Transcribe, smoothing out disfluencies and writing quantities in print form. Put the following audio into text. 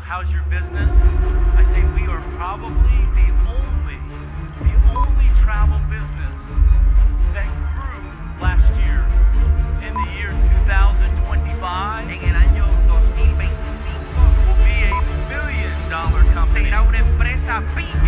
how's your business? I say we are probably the only travel business that grew last year. In the year 2025, En el año 2025 we'll be $1 billion company. será una empresa billonaria.